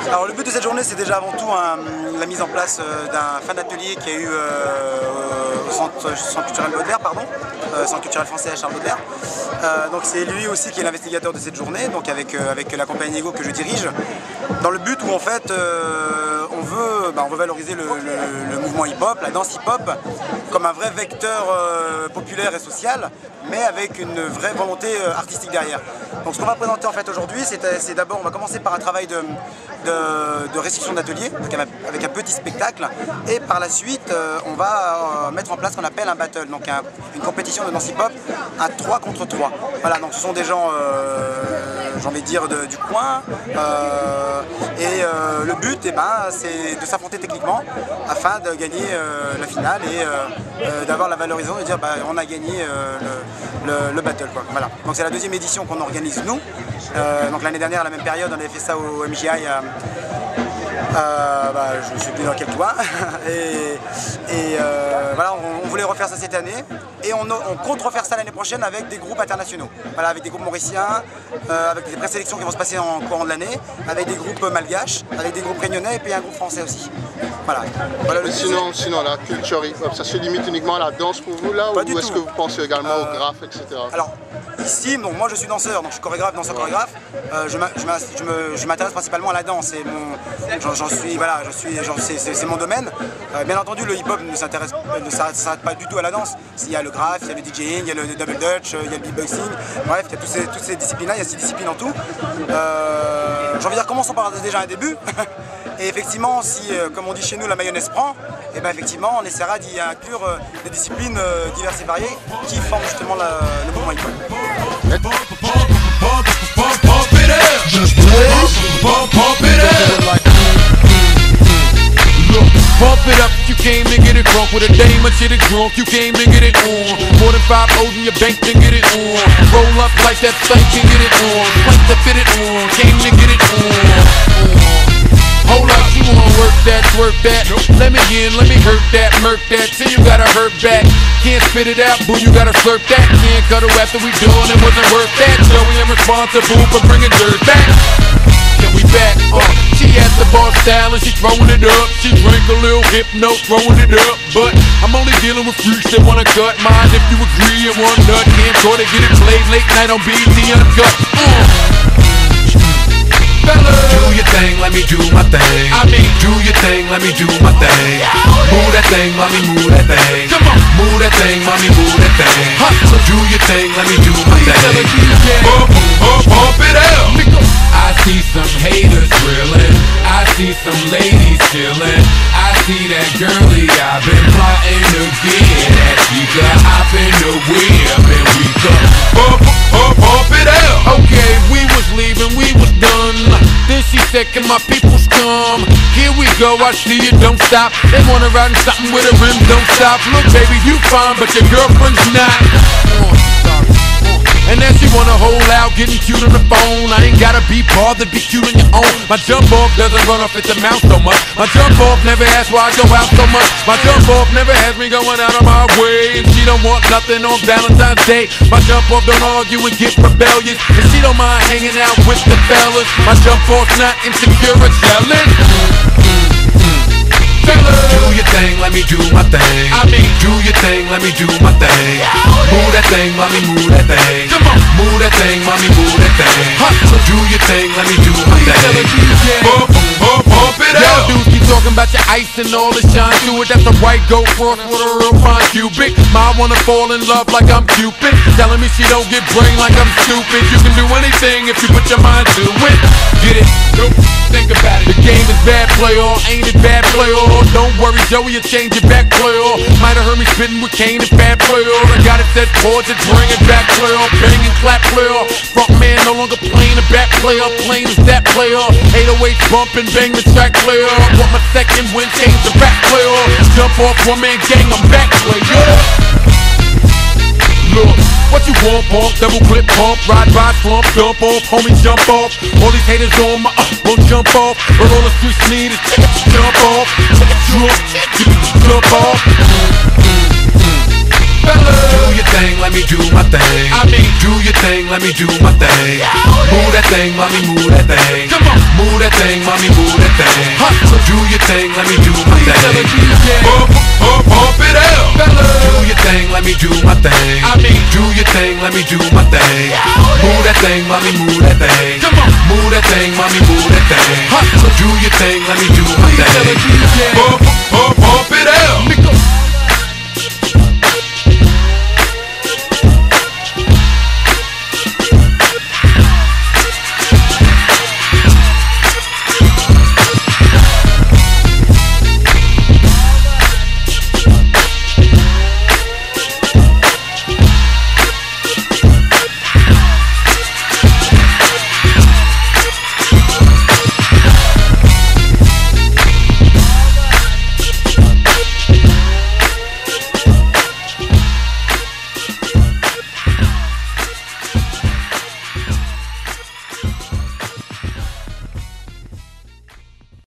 Alors le but de cette journée, c'est déjà avant tout la mise en place d'un fin d'atelier qui a eu au Centre culturel Baudelaire, Centre culturel français à Charles Baudelaire. Donc c'est lui aussi qui est l'investigateur de cette journée, donc avec la compagnie Ego que je dirige, dans le but où en fait on veut valoriser le mouvement hip-hop, la danse hip-hop, comme un vrai vecteur populaire et social, mais avec une vraie volonté artistique derrière. Donc ce qu'on va présenter en fait aujourd'hui, c'est d'abord, on va commencer par un travail de restitution d'atelier, avec un petit spectacle, et par la suite on va mettre en place ce qu'on appelle un battle, donc une compétition de danse hip-hop à 3 contre 3. Voilà, donc ce sont des gens, j'ai envie de dire, du coin, et le but, c'est de s'affronter techniquement afin de gagner la finale et d'avoir la valorisation de dire on a gagné le battle, quoi. Voilà. Donc c'est la deuxième édition qu'on organise nous. Donc l'année dernière à la même période on avait fait ça au MJI je ne sais plus dans quel coin et voilà, on voulait refaire ça cette année et on compte refaire ça l'année prochaine avec des groupes internationaux, voilà, avec des groupes mauriciens, avec des présélections qui vont se passer en courant de l'année, avec des groupes malgaches, avec des groupes réunionnais et puis un groupe français aussi. Voilà. Sinon la culture hip-hop, ça se limite uniquement à la danse pour vous là, ou est-ce que vous pensez également au graphe, etc. Alors ici, donc, moi je suis danseur, donc je suis chorégraphe, danseur chorégraphe. Je m'intéresse principalement à la danse et c'est mon domaine. Bien entendu, le hip-hop ne s'arrête pas du tout à la danse. Il y a le graphe, il y a le DJing, il y a le double dutch, il y a le beatboxing. Bref, il y a toutes ces disciplines-là, il y a 6 disciplines en tout. J'ai envie de dire, commençons par déjà un début. Et effectivement, si, comme on dit chez nous, la mayonnaise prend, et effectivement, on essaiera d'y inclure des disciplines diverses et variées qui forment justement le mouvement hip-hop. Pump it up, you came to get it drunk with a dame and shit it drunk, you came to get it on. More than 5 O's in your bank to get it on. Roll up like that thing can get it on. Plank to fit it on, came to get it on. Hold up, you wanna work that, twerk that. Let me in, let me hurt that, murk that. Till you gotta hurt back. Can't spit it out, boo, you gotta slurp that. Can't cut her after we done, it wasn't worth that. So we am responsible for bringing dirt back. Can we back? She at the bar style and she throwing it up. She drink a little hypno, throwing it up. But I'm only dealing with freaks that wanna cut mine. If you agree and one nut, can't try to get it played late night on BET Uncut. Do your thing, let me do my thing. Do your thing, let me do my thing. Move that thing, mommy, move that thing. Come on, move that thing, mommy, move that thing. Do your thing, let me do my thing. Pump it up. I see some haters drilling. I see some ladies chilling. I see that girlie I've been plotting to get at. She could hop in the whip and we could pump it up. Okay, we was leaving, we was done. Then she said, can my peoples come? Here we go, I see you, don't stop. They wanna ride in something with a rim, don't stop. Look baby, you fine, but your girlfriend's not. And then she wanna hold out, getting cute on the phone. I ain't gotta be bothered, be cute on your own. My jump off doesn't run off at the mouth so much. My jump off never asks why I go out so much. My jump off never has me going out of my way. And she don't want nothing on Valentine's Day. My jump off don't argue and get rebellious. And she don't mind hanging out with the fellas. My jump off's not insecure or jealous. Do your thing, let me do my thing. Do your thing, let me do my thing. Move that thing, mommy, move that thing. Come on, move that thing, mommy, move that thing. Do your thing, let me do my thing. Pump it up. Y'all dudes keep talking about your ice and all the shine to it. That's a white gold cross with a real fine cubic. Ma wanna fall in love like I'm Cupid. Telling me she don't get brain like I'm stupid. You can do anything if you put your mind to it. Get it? Nope. Think about it. The game is bad, play all. Ain't it bad, play all? Don't worry, Joey, you change it back, play all. Might have heard me spitting with Kane and bad, play all. I got it set chords, just bring it back, play all. Bang and clap, play all. Front man no longer playing the back, play all. Plain as that, play all. 808 bumping, bang the track, play all. Want my second win, change the back, play all. Jump off, one man gang, I'm back, play all. Look, what you want, pump, double clip, pump, ride by, slump, jump off, homie, jump off. All these haters on my won't jump off. But all the streets need is jump off, jump off. Do your thing, let me do my thing. Do your thing, let me do my thing. Move that thing, mommy, move that thing. Move that thing, mommy, move that thing. So do your thing, let me do my thing. Pump it up. Do your thing, let me do my thing. Do your thing, let me do my thing. Move that thing, mommy, move that thing. Move that thing, mommy, move that thing. So do your thing, let me do my thing.